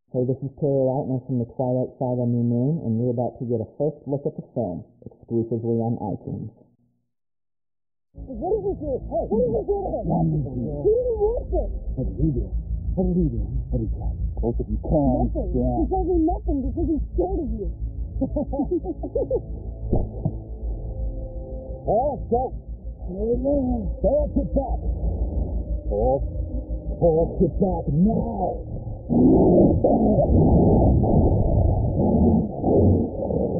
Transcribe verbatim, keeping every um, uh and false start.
Hey, this is Terry Lightner from the Twilight Side on New Moon, and you're about to get a first look at the film, exclusively on iTunes. What did we do? Hey, what did we do to him? He didn't want it. What did he do? What did he do? What did he try? Both of you calm Nothing. down. He told me nothing because he's scared of you. All right, go. Amen. Fall to back. Fall. Fall to back now.